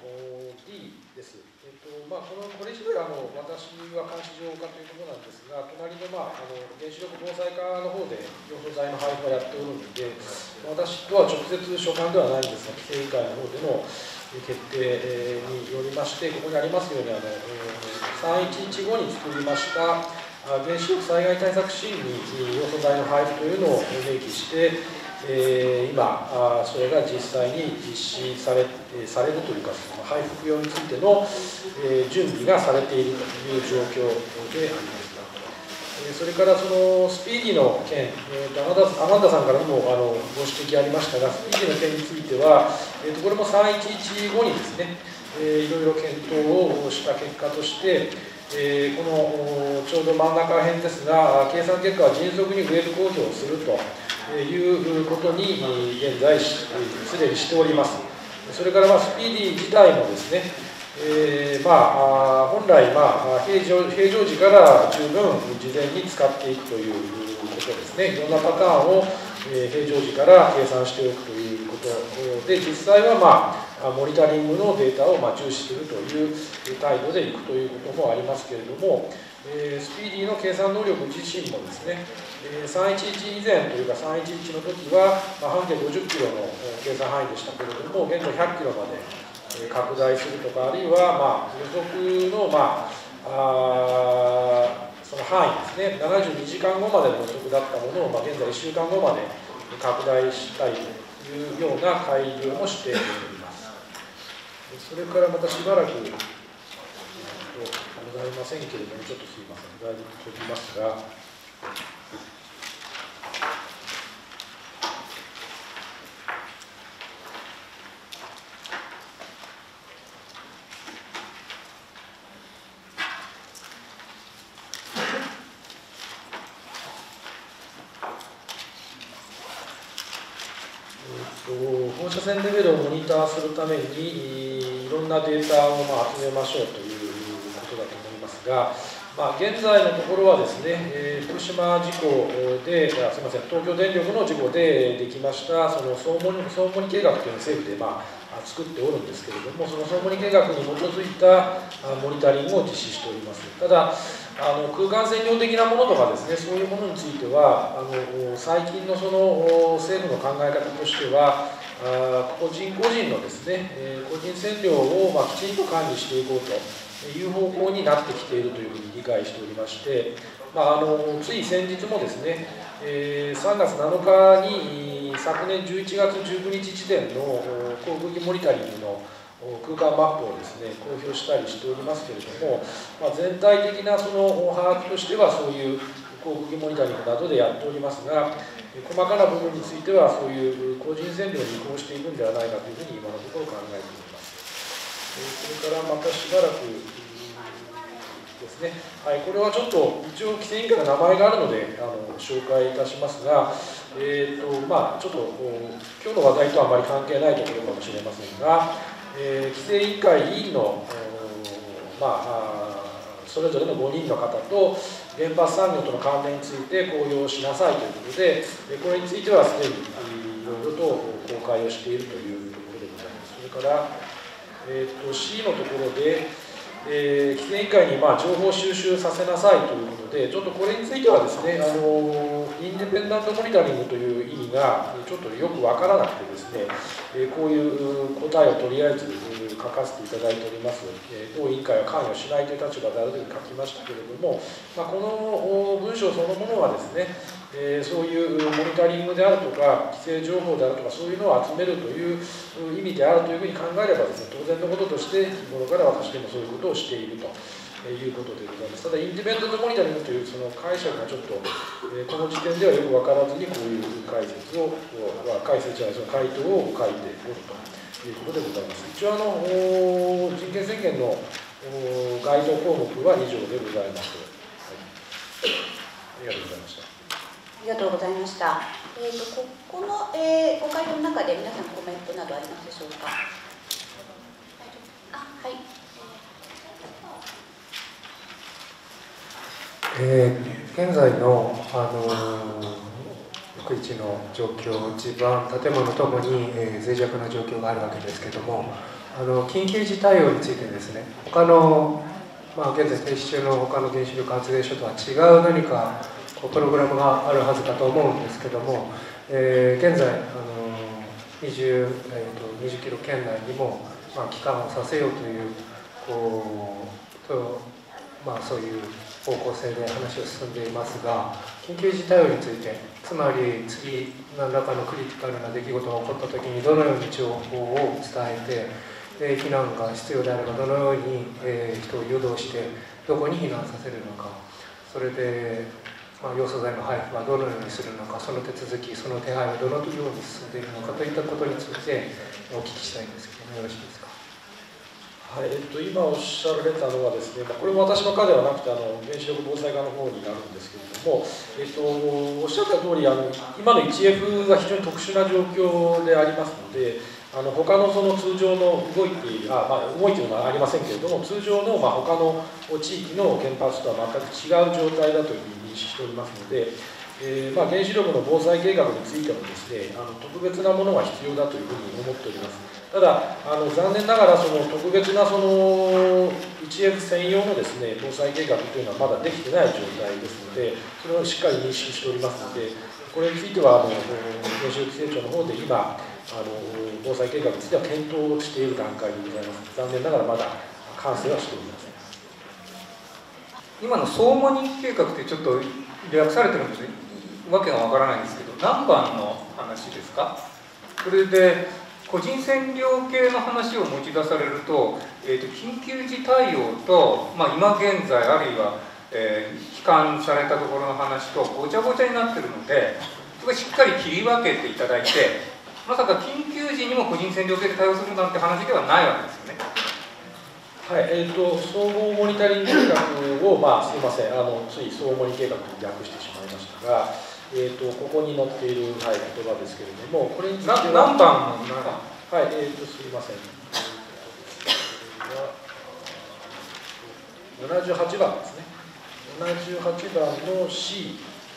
D です。えーとまあ、このこれ自体はあの私は監視上課というところなんですが、隣の,、まあ、あの原子力防災課の方で用素材の配布をやっておるので、私とは直接所管ではないんですが、規制委員会の方での決定によりまして、ここにありますようにあのさんいちいちごに作りました原子力災害対策シーンに用素材の配布というのを明記して、えー、今それが実際に実施され、されるというか、その配布用についての、えー、準備がされているという状況であります。それからそのスピーディーの件、えー、とアマンダさんからもあのご指摘ありましたが、スピーディーの件については、えー、とこれもさんいちいちごにですね、えー、いろいろ検討をした結果として、えー、このちょうど真ん中辺ですが、計算結果は迅速にウェブ公表するということに現在すでにしております。それから、まあ、スピーディー自体もですね、えーまあ、本来、まあ、平常、平常時から十分事前に使っていくということですね。いろんなパターンを、えー、平常時から計算しておくということで、実際は、まあ、モニタリングのデータを、まあ、重視するという態度でいくということもありますけれども、えー、スピーディーの計算能力自身もですね、えー、さんいちいち以前というかさんいちいちの時は、まあ、半径ごじゅっキロの計算範囲でしたけれども、現在ひゃっキロまで拡大するとか、あるいは、まあ、予測の、まあ、あその範囲ですね、ななじゅうにじかんごまでの予測だったものを、まあ、現在いっしゅうかんごまで拡大したいといいうような改良もしております。それからまたしばらくございませんけれども、ちょっとすいません、だいぶ飛びますが。放射線レベルをモニターするためにいろんなデータをまあ集めましょうということだと思いますが、まあ、現在のところはですね、えー、福島事故で、あすみません、東京電力の事故でできましたその総モニ、総モニ計画というのを政府で、まあ、作っておるんですけれども、その総モニ計画に基づいたモニタリングを実施しております。ただあの空間線量的なものとかですね、そういうものについてはあの最近のその政府の考え方としては、あ個人個人のですね、えー、個人線量をまあきちんと管理していこうという方向になってきているというふうに理解しておりまして、まあ、あのつい先日もですね、えー、さんがつなのかに昨年じゅういちがつじゅうくにち時点の航空機モニタリングの空間マップをですね公表したりしておりますけれども、まあ、全体的なその把握としてはそういう航空機モニタリングなどでやっておりますが、細かな部分についてはそういう個人線量に移行していくんではないかというふうに今のところ考えております。それからまたしばらくですね、はい、これはちょっと一応規制委員会の名前があるのであの紹介いたしますが、えーとまあ、ちょっと今日の話題とはあまり関係ないところかもしれませんが、えー、規制委員会委員の、まあ、それぞれのごにんの方と原発産業との関連について公表しなさいということで、これについてはすでにいろいろと公開をしているというところでございます。それから、えー、と C のところで、えー、規制委員会にまあ情報収集させなさいということで、ちょっとこれについてはですね、あのインディペンダントモニタリングという意味がちょっとよくわからなくてですね、えー、こういう答えをとりあえず書かせていただいております。えー、当委員会は関与しないという立場であるというふうに書きましたけれども、まあ、この文章そのものはですね、えー、そういうモニタリングであるとか規制情報であるとかそういうのを集めるという意味であるというふうに考えればですね、当然のこととして日頃から私でもそういうことをしているということでございます。ただインディペンデントモニタリングというその解釈がちょっと、えー、この時点ではよく分からずにこういう解説を解説じゃないその回答を書いておるということでございます。一応あの人権宣言の該当項目は以上でございます。はい、ありがとうございました。 ありがとうございました。えーと、ここの、えー、ご回答の中で皆さんコメントなどありますでしょうか。あ、はい。 えー、現在の、あのー、福井市の状況、地盤、建物ともに、えー、脆弱な状況があるわけですけれども、あの緊急時対応についてですね、他の、まあ、現在停止中の他の原子力発電所とは違う何かプログラムがあるはずかと思うんですけども、えー、現在あの 20, えー、とにじゅっキロ圏内にも、まあ、帰還をさせようというこうと、まあ、そういう方向性で話を進んでいますが、緊急時対応について、つまり次何らかのクリティカルな出来事が起こった時にどのように情報を伝えて、えー、避難が必要であればどのように、えー、人を誘導してどこに避難させるのか、それでまあ、要素材の配布はどのようにするのか、その手続き、その手配はどのように進んでいるのかといったことについてお聞きしたいんですけども、よろしいですか。 はい、えっと、今おっしゃられたのはですね、これも私の課ではなくてあの原子力防災課の方になるんですけれども、えっと、おっしゃった通りあの今の いちエフ が非常に特殊な状況でありますので、あの他のその通常の動いている、あ、まあ、動いているのはありませんけれども、通常のまあ他の地域の原発とは全く違う状態だというふうに認識しておりますので、えーまあ、原子力の防災計画についてもですね、あの特別なものが必要だというふうに思っております。ただ、あの残念ながらその特別なその いちエフ 専用のですね、防災計画というのはまだできてない状態ですので、それをしっかり認識しておりますので、これについてはあの原子力規制庁の方で今、あの防災計画については検討をしている段階でございます。残念ながらまだ完成はしておりません。 今の総モニ計画ってちょっと略されてるんですね。わけがわからないんですけど、何番の話ですか？ それで個人占領系の話を持ち出されると、えー、と緊急時対応と、まあ、今現在あるいは、えー、帰還されたところの話とごちゃごちゃになってるので、そこしっかり切り分けていただいて、まさか緊急時にも個人占領系で対応するなんて話ではないわけですよね。 はい、えーと、総合モニタリング計画を、まあ、すみません、あのつい総合モニ計画に略してしまいましたが、えーと、ここに載っている、はい、言葉ですけれども、これについては何番のはい、えーと、すみません。ななじゅうはちばんですね。ななじゅうはちばんの C。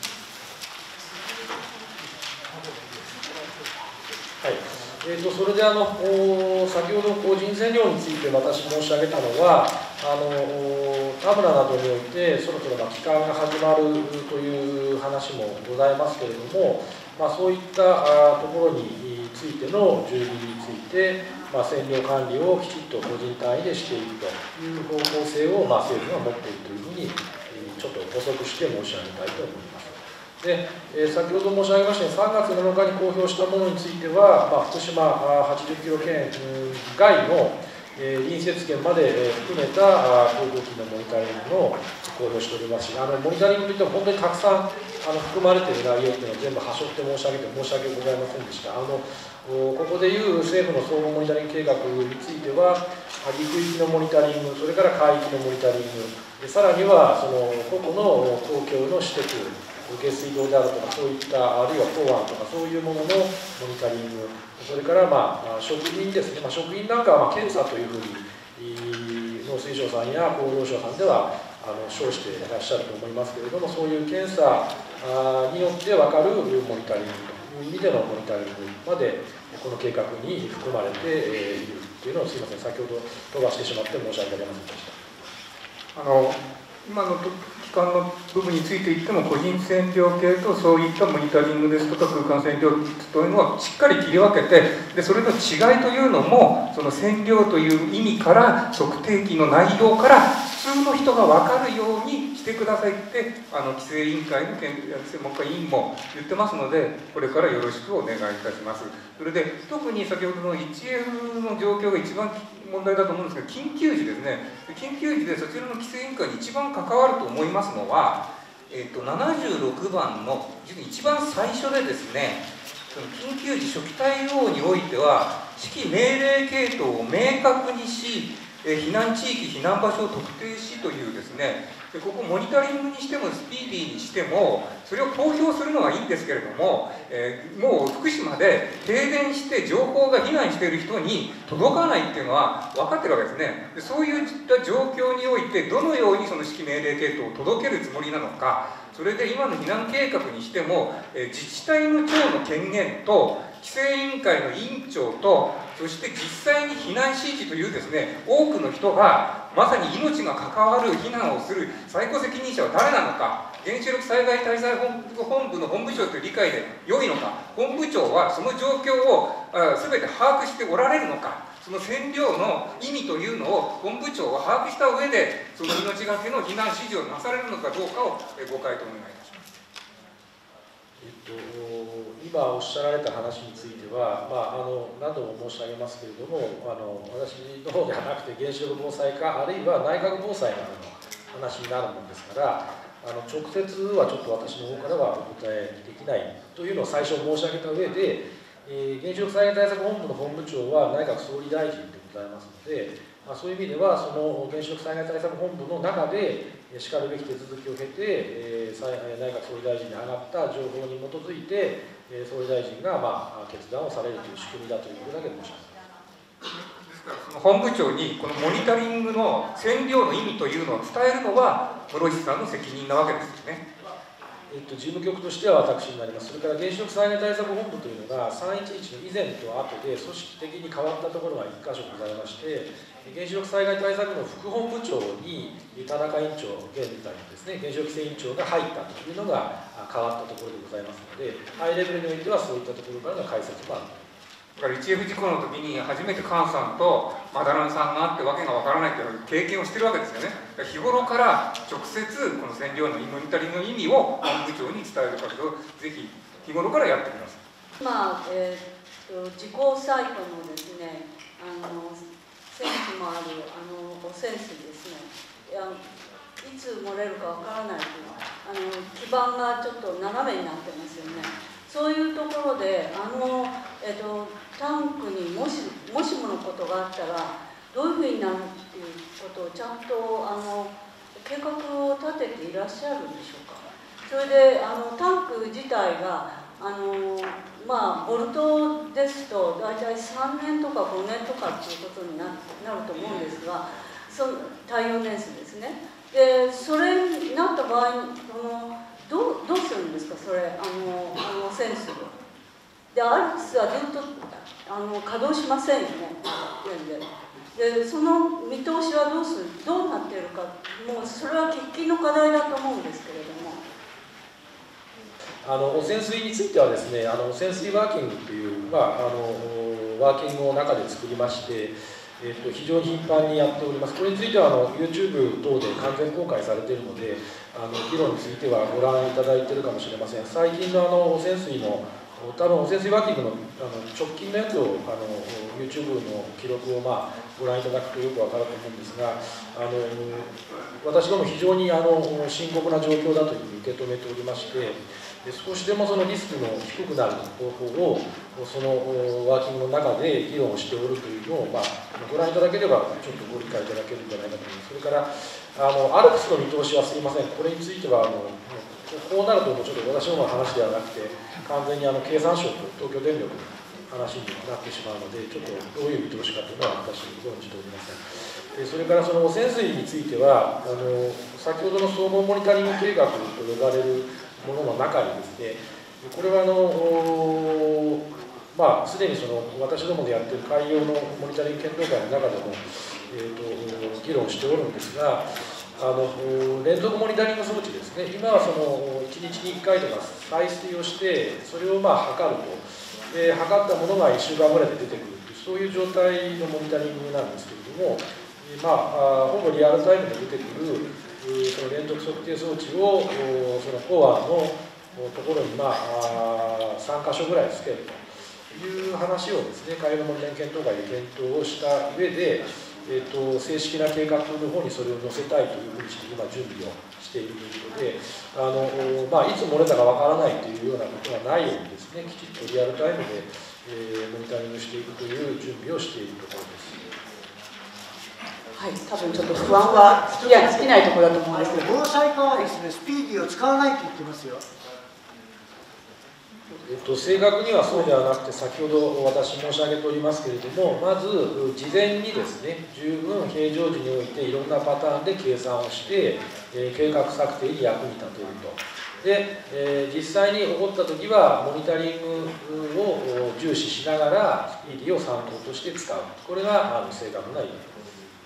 はい。えーと、それであの先ほど個人占領について私申し上げたのは、あの田村などにおいてそろそろまあ帰還が始まるという話もございますけれども、まあ、そういったところについての準備について、まあ、占領管理をきちっと個人単位でしていくという方向性をまあ政府が持っているというふうにちょっと補足して申し上げたいと思います。で、えー、先ほど申し上げましたようにさんがつなのかに公表したものについては、まあ、福島はちじゅっキロ圏外の、えー、隣接圏まで、えー、含めた航空機のモニタリングの公表しておりますし、あのモニタリングといっても本当にたくさんあの含まれている内容というのは全部端折って申し上げて申し訳ございませんでした。あのここでいう政府の総合モニタリング計画については、陸域のモニタリング、それから海域のモニタリング、でさらにはその個々の公共の施設、下水道であるとか、そういったあるいは港湾とかそういうもののモニタリング、それから、まあ、職員ですね、まあ、職員なんかはまあ検査というふうに農水省さんや厚労省さんではあの称していらっしゃると思いますけれども、そういう検査によって分かるモニタリングという意味でのモニタリングまでこの計画に含まれているというのを、すみません、先ほど飛ばしてしまって申し訳ありませんでした。 あの今の期間の部分について言っても、個人占領系とそういったモニタリングですとか空間占領というのはしっかり切り分けて、でそれの違いというのも、その占領という意味から測定器の内容から普通の人が分かるようにしてくださいって、あの規制委員会の専門家委員も言ってますので、これからよろしくお願いいたします。それで特に先ほどの ワンエフ の状況が一番問題だと思うんですが、緊急時ですね、緊急時でそちらの規制委員会に一番関わると思いますのは、えー、とななじゅうろくばんの一番最初でですね、その緊急時初期対応においては、指揮命令系統を明確にし、避難地域、避難場所を特定しというですね、でここモニタリングにしてもスピーディーにしても、それを公表するのはいいんですけれども、えー、もう福島で停電して情報が避難している人に届かないっていうのは分かってるわけですね。でそういった状況において、どのようにその指揮命令系統を届けるつもりなのか、それで今の避難計画にしても、えー、自治体の長の権限と、規制委員会の委員長と、そして実際に避難指示というですね、多くの人がまさに命が関わる避難をする最高責任者は誰なのか、原子力災害対策本部の本部長という理解で良いのか、本部長はその状況を全て把握しておられるのか、その占領の意味というのを本部長は把握した上で、その命がけの避難指示をなされるのかどうかをご回答お願いいたします。 えっと、今おっしゃられた話については、まあ、あの何度も申し上げますけれども、あの私の方ではなくて原子力防災課、あるいは内閣防災などの話になるものですから、あの直接はちょっと私の方からはお答えできないというのを最初申し上げた上で、えー、原子力災害対策本部の本部長は内閣総理大臣でございますので、まあ、そういう意味ではその原子力災害対策本部の中でしかるべき手続きを経て、えー、内閣総理大臣に上がった情報に基づいて、えー、総理大臣が、まあ、決断をされるという仕組みだということだけ申し上げます。 本部長にこのモニタリングの占領の意味というのを伝えるのは室石さんの責任なわけですよね。 えっと、事務局としては私になります。それから原子力災害対策本部というのがさんいちいちの以前と後で組織的に変わったところがいっ箇所ございまして、原子力災害対策の副本部長に田中委員長、現在のですね、原子力規制委員長が入ったというのが変わったところでございますので、ハイレベルにおいてはそういったところからの解説もある。 だから ワンエフ 事故の時に初めて菅さんとマダランさんがあってわけがわからないという経験をしてるわけですよね。日頃から直接この占領のモニタリングの意味を本部長に伝える活動をぜひ日頃からやってください。 今、えー自己サイトのですね、あのセンスもあるあのセンスですね、いやいつ漏れるかわからないというあの基盤がちょっと斜めになってますよね。そういうところであの、えっと、タンクにもしもしものことがあったらどういうふうになるっていうことをちゃんとあの計画を立てていらっしゃるんでしょうか。それであのタンク自体があのまあボルトですと大体さんねんとかごねんとかっていうことに な, なると思うんですが、その耐用年数ですね。でそれになった場合のどうどうするんですか、それあのあのセンスで。アルプスはずっとあの稼働しませんよね、ででその見通しはどうするどうなっているか、もうそれは喫緊の課題だと思うんですけれども。 あの汚染水についてはですね、あの汚染水ワーキングという、まあ、あのワーキングを中で作りまして、えー、と非常に頻繁にやっております。これについてはあの YouTube 等で完全公開されているので、あの議論についてはご覧いただいているかもしれません。最近のあの汚染水の多分汚染水ワーキングのあの直近のやつをあの YouTube の記録を、まあ、ご覧いただくとよくわかると思うんですが、あの私ども非常にあの深刻な状況だというふうに受け止めておりまして、で少しでもそのリスクの低くなる方法をそのワーキングの中で議論をしておるというのを、まあ、ご覧いただければちょっとご理解いただけるんじゃないかと思います。それからあのアルプスの見通しはすいません、これについてはあのこうなるともうちょっと私どもの話ではなくて完全にあの経産省と東京電力の話になってしまうので、ちょっとどういう見通しかというのは私存じておりません。でそれからその汚染水についてはあの先ほどの総合モニタリング計画と呼ばれるものの中にですね、これはあの、まあ、すでにその私どもでやっている海洋のモニタリング検討会の中でも、えー、と議論しておるんですが、あの連続モニタリング装置ですね、今はそのいちにちにいっかいとか採水をして、それをまあ測ると、で測ったものがいっしゅうかんぐらいで出てくるという、そういう状態のモニタリングなんですけれども、まあ、ほぼリアルタイムで出てくるその連続測定装置をそのコアのところに、まあ、さんかしょぐらいつけるという話をですね、海洋のモニタリング検討会で検討をした上で、えー、と正式な計画の方にそれを載せたいというふうにして今準備をしているということで、あの、まあ、いつ漏れたかわからないというようなことがないようにですね、きちっとリアルタイムで、えー、モニタリングしていくという準備をしているところです。 はい、多分ちょっと不安は尽きない、尽きないところだと思うんですけど、 防災課はですね、スピーディーを使わないと言ってますよ。 えっと、正確にはそうではなくて、先ほど私申し上げておりますけれども、まず事前にですね、十分平常時においていろんなパターンで計算をして、えー、計画策定に役に立てると。で、えー、実際に起こったときは、モニタリングを重視しながら、スピーディーを参考として使う。これがあの正確な意味です。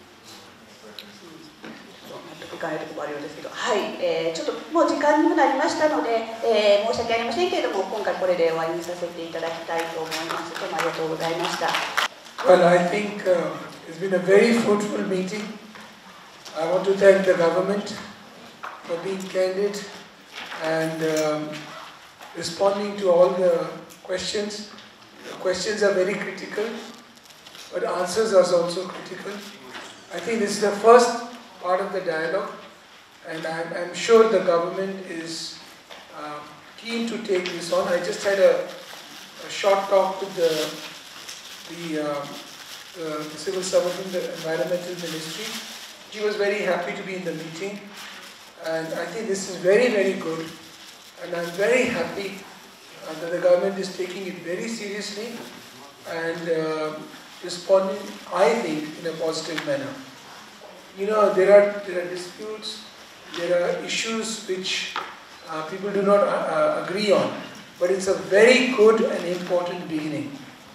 伺えるところあるようですけど、はい、えー、ちょっともう時間にもなりましたので、えー、申し訳ありませんけれども、今回これで終わりにさせていただきたいと思います。どうもありがとうございました。 Well, I think uh, it's been a very fruitful meeting. I want to thank the government for being candid and um, responding to all the questions. The questions are very critical, but answers are also critical. I think this is the first part of the dialogue, and I'm, I'm sure the government is uh, keen to take this on. I just had a, a short talk with the, the, um, uh, the civil servant in the environmental ministry. She was very happy to be in the meeting, and I think this is very, very good, and I'm very happy uh, that the government is taking it very seriously and uh, responding, I think, in a positive manner. You know, there are, there are disputes, there are issues which uh, people do not uh, agree on, but it's a very good and important beginning.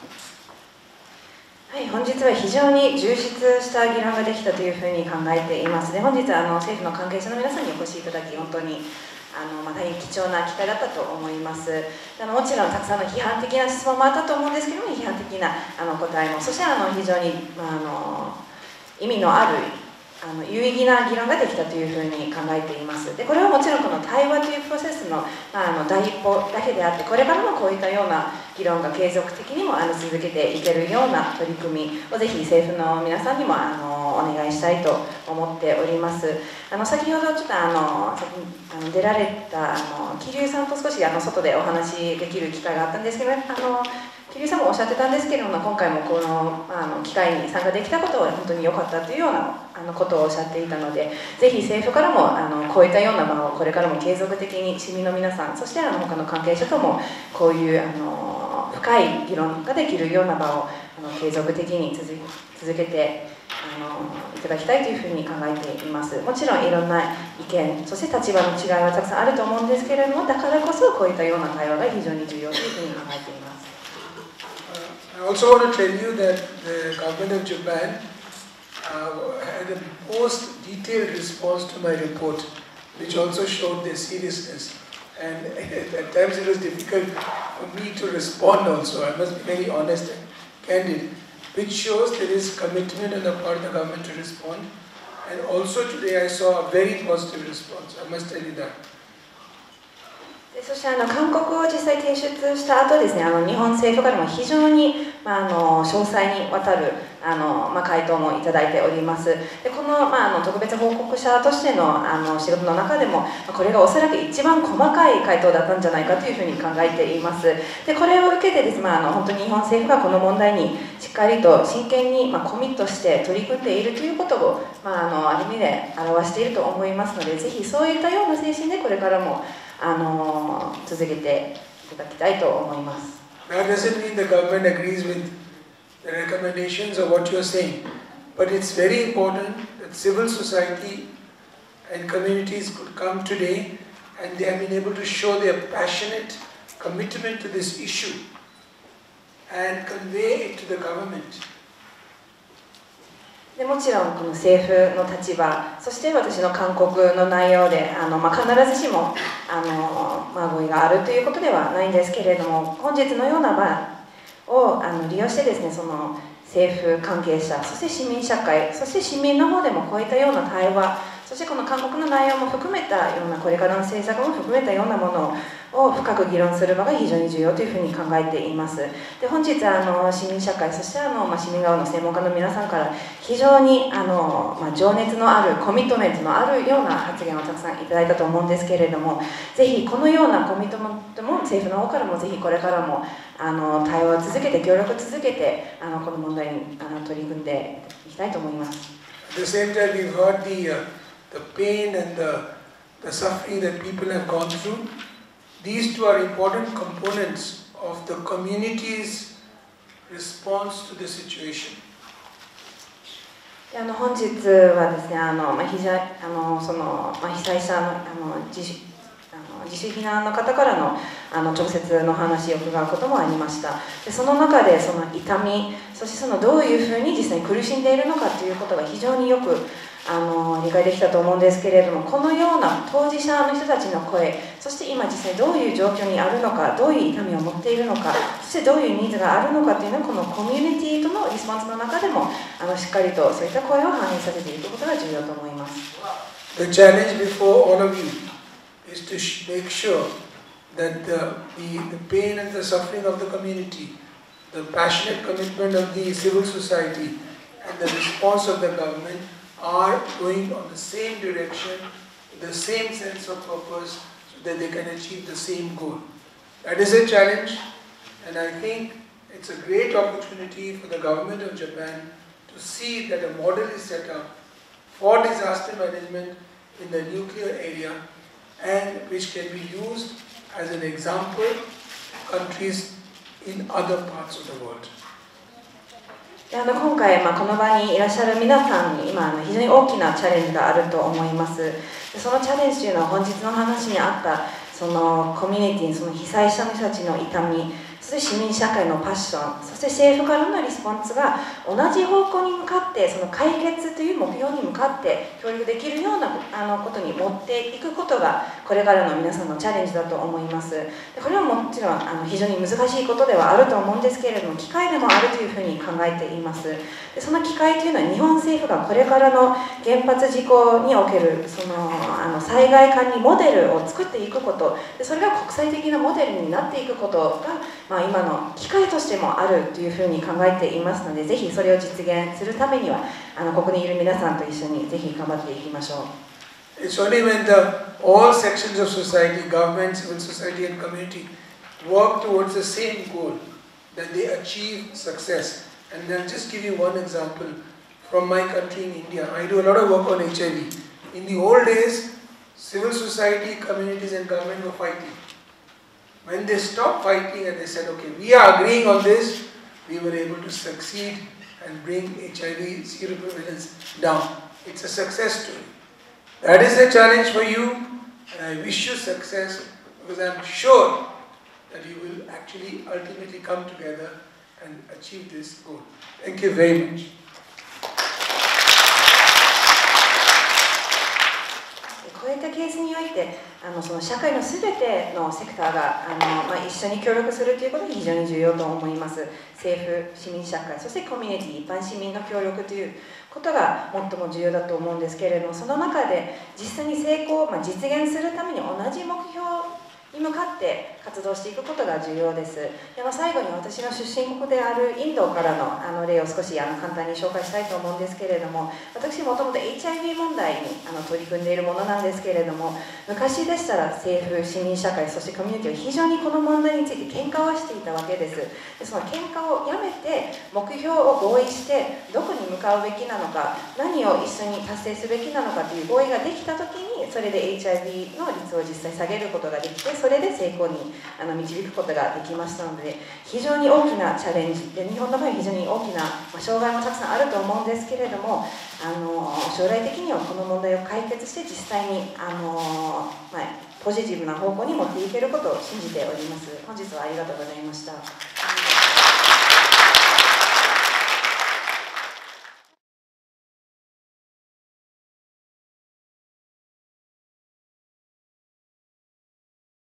はい、本日は非常に充実した議論ができたというふうに考えています。で、本日はあの政府の関係者の皆さんにお越しいただき、本当にあの、まあ、大変貴重な機会だったと思います。あのもちろんたくさんの批判的な質問もあったと思うんですけども、批判的なあの答えも、そしてあの非常に、まあ、あの意味のあるあの有意義な議論ができたというふうに考えています。でこれはもちろんこの対話というプロセスの、まあ、あの第一歩だけであって、これからもこういったような議論が継続的にもあの続けていけるような取り組みをぜひ政府の皆さんにもあのお願いしたいと思っております。あの先ほどちょっとあの先にあの出られたあの桐生さんと少しあの外でお話しできる機会があったんですけど、あの桐生さんもおっしゃってたんですけれども、今回もこのあの機会に参加できたことは本当に良かったというようなあのことをおっしゃっていたので、ぜひ政府からもあのこういったような場をこれからも継続的に市民の皆さん、そしてあの他の関係者ともこういうあの深い議論ができるような場をあの継続的に続続けてあのいただきたいというふうに考えています。もちろんいろんな意見、そして立場の違いはたくさんあると思うんですけれども、だからこそこういったような対話が非常に重要というふうに考えています。 I also want to tell you that the government of Japan uh, had a most detailed response to my report, which also showed their seriousness. And at times it was difficult for me to respond also. I must be very honest and candid, which shows there is commitment on the part of the government to respond. And also today I saw a very positive response. I must tell you that. でそしてあの勧告を実際提出した後ですね、あの日本政府からも非常に、まあ、あの詳細にわたるあの、まあ、回答もいただいております。でこの、まあ、あの特別報告者としての、あの仕事の中でもこれがおそらく一番細かい回答だったんじゃないかというふうに考えています。でこれを受けてです、まあ、あの本当に日本政府がこの問題にしっかりと真剣に、まあ、コミットして取り組んでいるということを、まあ、あのある意味で表していると思いますので、ぜひそういったような精神でこれからもあの続けていただきたいと思います。 That doesn't mean the government agrees with the recommendations of what you're saying, but it's very important that civil society and communities could come today and they have been able to show their passionate commitment to this issue and convey it to the government. でもちろんこの政府の立場、そして私の勧告の内容であの、まあ、必ずしもあの、まあ、合意があるということではないんですけれども、本日のような場をあの利用してですね、その政府関係者、そして市民社会、そして市民の方でもこういったような対話、そしてこの勧告の内容も含めたようなこれからの政策も含めたようなものを深く議論する場が非常に重要というふうに考えています。で本日あの市民社会、そしてあの、まあ、市民側の専門家の皆さんから非常にあの、まあ、情熱のあるコミットメントのあるような発言をたくさんいただいたと思うんですけれども、ぜひこのようなコミットメントも政府の方からもぜひこれからもあの対話を続けて協力を続けてあのこの問題にあの取り組んでいきたいと思います。 At the same time, we've heard the, uh, the pain and the, the suffering that people have gone through. These two are important components of the community's response to the situation. あの本日はですね、あのまあ被災あのそのまあ被災者のあの自主あの自主避難の方からのあの直接の話を伺うこともありました。でその中でその痛み、そしてそのどういうふうに実際に苦しんでいるのかということが非常によくあの理解できたと思うんですけれども、このような当事者の人たちの声、そして今実際どういう状況にあるのか、どういう痛みを持っているのか、そしてどういうニーズがあるのかというのをこのコミュニティとのリスポンスの中でもあのしっかりとそういった声を反映させていくことが重要と思います。 The challenge before all of you is to make sure that the, the, the pain and the suffering of the community, the passionate commitment of the civil society, and the response of the government are going on the same direction, the same sense of purpose, so that they can achieve the same goal. That is a challenge, and I think it's a great opportunity for the government of Japan to see that a model is set up for disaster management in the nuclear area, and which can be used as an example for countries in other parts of the world. あの今回、まあ、この場にいらっしゃる皆さんに今あの非常に大きなチャレンジがあると思います。でそのチャレンジというのは本日の話にあったそのコミュニティ、その被災者の人たちの痛み、 そして市民社会のパッション、そして政府からのリスポンスが同じ方向に向かって、その解決という目標に向かって協力できるようなあのことに持っていくことがこれからの皆さんのチャレンジだと思います。でこれはもちろんあの非常に難しいことではあると思うんですけれども、機会でもあるというふうに考えています。でその機会というのは日本政府がこれからの原発事故におけるそのあの災害管理モデルを作っていくこと、でそれが国際的なモデルになっていくことが、まあ、今の機会としてもあるというふうに考えていますので、ぜひそれを実現するためにはあのここにいる皆さんと一緒にぜひ頑張っていきましょう。 It's only when the all sections of society, government, civil society and community work towards the same goal that they achieve success. And I'll just give you one example from my country in India. I do a lot of work on H I V. In the old days, civil society, communities and government were fighting. When they stopped fighting and they said, okay, we are agreeing on this, we were able to succeed and bring H I V zero prevalence down. It's a success story. That is the challenge for you, and I wish you success, because I'm sure that you will actually ultimately come together and achieve this goal. Thank you very much. こういったケースにおいてあのその社会のすべてのセクターがあの、まあ、一緒に協力するということが非常に重要と思います。政府、市民社会、そしてコミュニティ、一般市民の協力ということが最も重要だと思うんですけれども、その中で実際に成功、まあ、実現するために同じ目標に向かって活動していくことが重要です。でまあ、最後に私の出身国であるインドからのあの例を少しあの簡単に紹介したいと思うんですけれども、私もともと エイチアイブイ 問題にあの取り組んでいるものなんですけれども、昔でしたら政府、市民社会、そしてコミュニティは非常にこの問題について喧嘩をしていたわけです。でその喧嘩をやめて目標を合意してどこに向かうべきなのか、何を一緒に達成すべきなのかという合意ができたときに、それで エイチアイブイ の率を実際下げることができて、それで成功にあの導くことができましたので、非常に大きなチャレンジで、日本の場合は非常に大きな、まあ、障害もたくさんあると思うんですけれども、あの将来的にはこの問題を解決して実際にあの、まあ、ポジティブな方向に持っていけることを信じております。本日はありがとうございました。